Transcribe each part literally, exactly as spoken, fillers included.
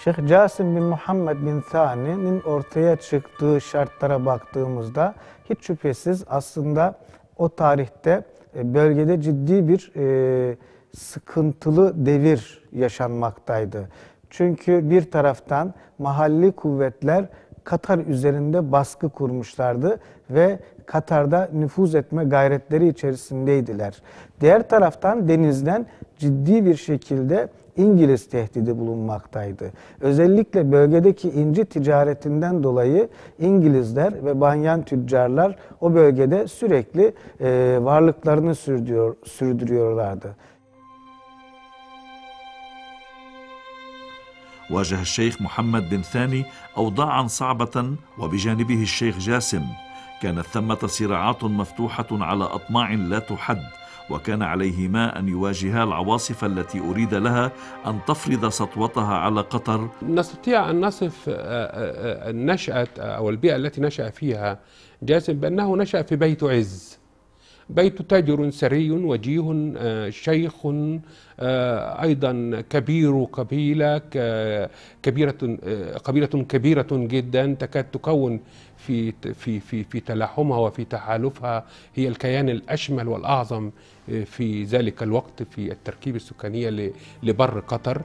Şeyh Casim bin Muhammed bin Thani'nin ortaya çıktığı şartlara baktığımızda hiç şüphesiz aslında o tarihte bölgede ciddi bir e, sıkıntılı devir yaşanmaktaydı. Çünkü bir taraftan mahalli kuvvetler Katar üzerinde baskı kurmuşlardı ve Katar'da nüfuz etme gayretleri içerisindeydiler. Diğer taraftan denizden ciddi bir şekilde İngiliz tehdidi bulunmaktaydı. Özellikle bölgedeki inci ticaretinden dolayı İngilizler ve banyan tüccarlar o bölgede sürekli e, varlıklarını sürdürüyor, sürdürüyorlardı. واجه الشيخ محمد بن ثاني أوضاعا صعبة وبجانبه الشيخ جاسم. كانت ثمة صراعات مفتوحة على أطماع لا تحد، وكان عليهما أن يواجها العواصف التي أريد لها أن تفرض سطوتها على قطر. نستطيع أن نصف النشأة أو البيئة التي نشأ فيها جاسم بأنه نشأ في بيت عز، بيت تاجر ثري وجيه شيخ أيضا كبير قبيلة كبيرة قبيلة كبيرة جدا تكاد تكون في في في في تلاحمها وفي تحالفها هي الكيان الأشمل والأعظم في ذلك الوقت في التركيب السكانية لبر قطر.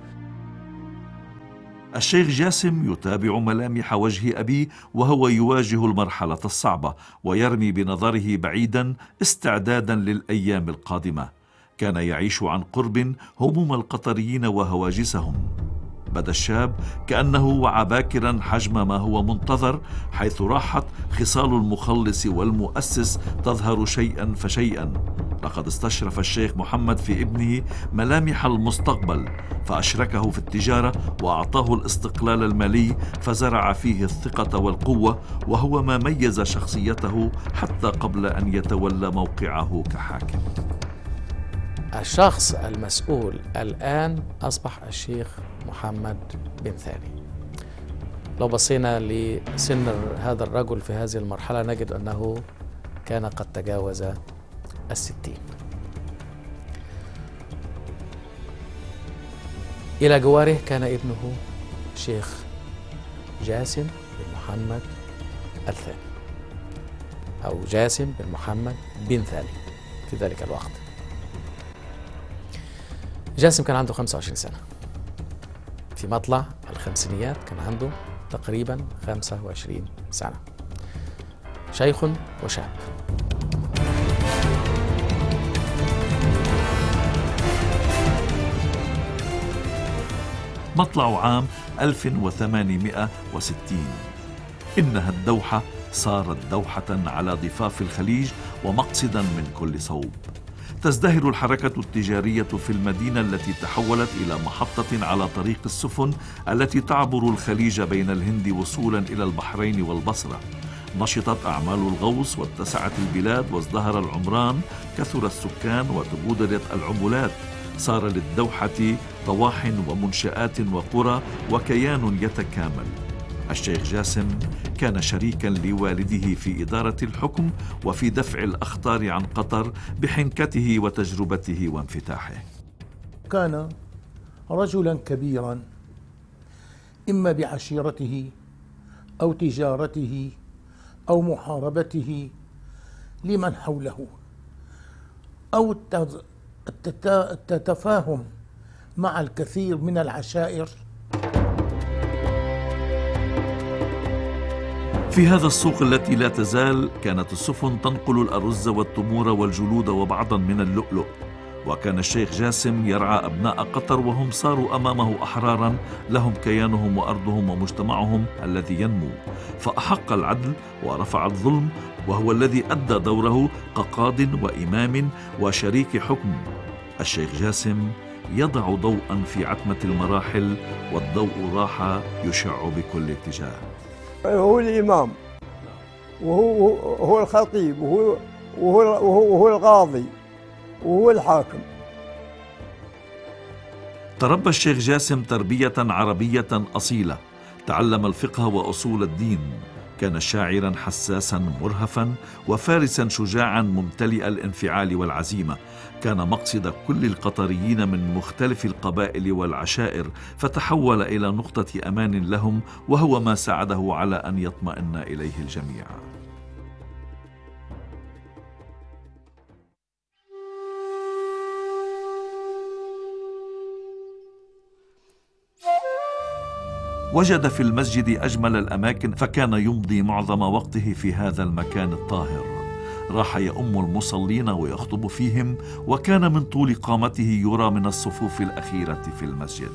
الشيخ جاسم يتابع ملامح وجه أبيه وهو يواجه المرحلة الصعبة ويرمي بنظره بعيدا استعدادا للأيام القادمة. كان يعيش عن قرب هموم القطريين وهواجسهم. بدا الشاب كأنه وعى باكرا حجم ما هو منتظر، حيث راحت خصال المخلص والمؤسس تظهر شيئا فشيئا. لقد استشرف الشيخ محمد في ابنه ملامح المستقبل، فأشركه في التجارة وأعطاه الاستقلال المالي، فزرع فيه الثقة والقوة، وهو ما ميز شخصيته حتى قبل أن يتولى موقعه كحاكم. الشخص المسؤول الآن أصبح الشيخ محمد بن ثاني. لو بصينا لسن هذا الرجل في هذه المرحلة نجد أنه كان قد تجاوز الستين. إلى جواره كان ابنه الشيخ جاسم بن محمد الثاني أو جاسم بن محمد بن ثاني في ذلك الوقت. جاسم كان عنده خمسة وعشرين سنة في مطلع الخمسينيات، كان عنده تقريبا خمسة وعشرين سنة، شيخ وشاب. مطلع عام ألف وثمانمائة وستين. إنها الدوحة صارت دوحة على ضفاف الخليج ومقصدا من كل صوب. تزدهر الحركة التجارية في المدينة التي تحولت إلى محطة على طريق السفن التي تعبر الخليج بين الهند وصولا إلى البحرين والبصرة. نشطت أعمال الغوص واتسعت البلاد وازدهر العمران، كثر السكان وتبودلت العمولات. صار للدوحة طواح ومنشآت وقرى وكيان يتكامل. الشيخ جاسم كان شريكا لوالده في إدارة الحكم وفي دفع الأخطار عن قطر بحنكته وتجربته وانفتاحه. كان رجلا كبيرا، إما بعشيرته أو تجارته أو محاربته لمن حوله أو التفاهم مع الكثير من العشائر. في هذا السوق التي لا تزال كانت السفن تنقل الأرز والتمور والجلود وبعضا من اللؤلؤ، وكان الشيخ جاسم يرعى أبناء قطر وهم صاروا أمامه أحرارا لهم كيانهم وأرضهم ومجتمعهم الذي ينمو، فأحق العدل ورفع الظلم، وهو الذي أدى دوره كقاض وإمام وشريك حكم. الشيخ جاسم يضع ضوءا في عتمة المراحل، والضوء راح يشع بكل اتجاه. هو الإمام وهو هو الخطيب وهو وهو وهو القاضي وهو الحاكم. تربى الشيخ جاسم تربية عربية أصيلة، تعلم الفقه وأصول الدين، كان شاعرا حساسا مرهفا وفارسا شجاعا ممتلئ الانفعال والعزيمة. كان مقصد كل القطريين من مختلف القبائل والعشائر، فتحول إلى نقطة أمان لهم، وهو ما ساعده على أن يطمئن إليه الجميع. وجد في المسجد أجمل الأماكن، فكان يمضي معظم وقته في هذا المكان الطاهر. راح يؤم المصلين ويخطب فيهم، وكان من طول قامته يرى من الصفوف الأخيرة في المسجد.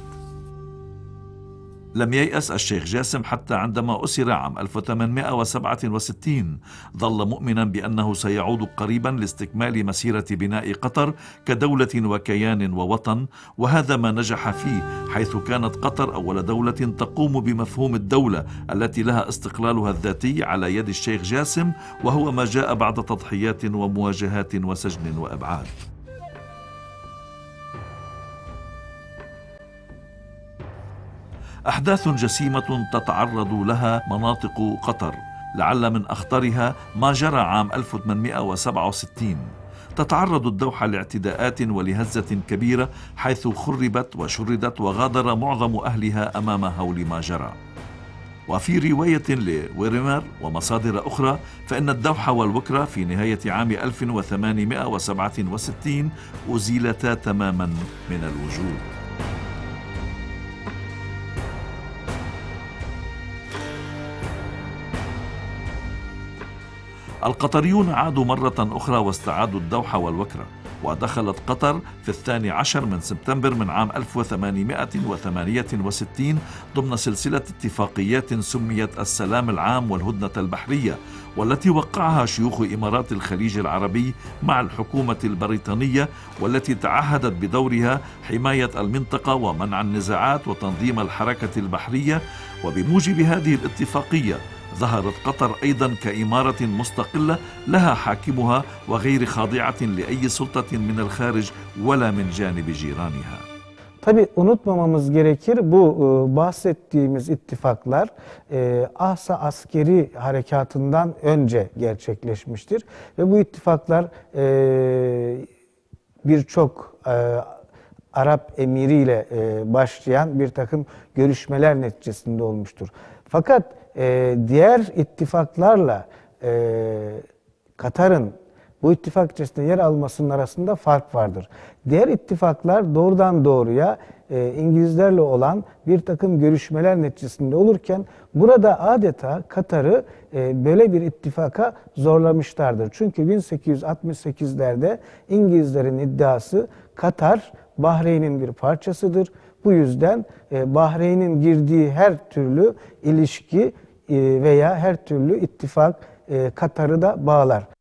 لم ييأس الشيخ جاسم حتى عندما أسر عام ألف وثمانمائة وسبعة وستين. ظل مؤمنا بأنه سيعود قريبا لاستكمال مسيرة بناء قطر كدولة وكيان ووطن، وهذا ما نجح فيه، حيث كانت قطر أول دولة تقوم بمفهوم الدولة التي لها استقلالها الذاتي على يد الشيخ جاسم، وهو ما جاء بعد تضحيات ومواجهات وسجن وإبعاد. أحداث جسيمة تتعرض لها مناطق قطر، لعل من أخطرها ما جرى عام ألف وثمانمائة وسبعة وستين. تتعرض الدوحة لاعتداءات ولهزة كبيرة، حيث خربت وشردت وغادر معظم أهلها أمام هول ما جرى. وفي رواية لويرمر ومصادر أخرى فإن الدوحة والوكرة في نهاية عام ألف وثمانمائة وسبعة وستين أزيلتا تماما من الوجود. القطريون عادوا مرة أخرى واستعادوا الدوحة والوكرة، ودخلت قطر في الثاني عشر من سبتمبر من عام ألف وثمانمائة وثمانية وستين ضمن سلسلة اتفاقيات سميت السلام العام والهدنة البحرية، والتي وقعها شيوخ إمارات الخليج العربي مع الحكومة البريطانية، والتي تعهدت بدورها حماية المنطقة ومنع النزاعات وتنظيم الحركة البحرية. وبموجب هذه الاتفاقية ظهرت قطر أيضا كإمارة مستقلة لها حاكمها وغير خاضعة لأي سلطة من الخارج ولا من جانب جيرانها. Tabii unutmamamız gerekir, bu e, bahsettiğimiz ittifaklar e, Ahsa askeri harekatından önce gerçekleşmiştir. Ve bu ittifaklar e, birçok e, Arap emiriyle e, başlayan bir takım görüşmeler neticesinde olmuştur. Fakat e, diğer ittifaklarla e, Katar'ın bu ittifak içerisinde yer almasının arasında fark vardır. Diğer ittifaklar doğrudan doğruya e, İngilizlerle olan bir takım görüşmeler neticesinde olurken burada adeta Katar'ı e, böyle bir ittifaka zorlamışlardır. Çünkü bin sekiz yüz altmış sekizlerde İngilizlerin iddiası Katar Bahreyn'in bir parçasıdır. Bu yüzden e, Bahreyn'in girdiği her türlü ilişki e, veya her türlü ittifak e, Katar'ı da bağlar.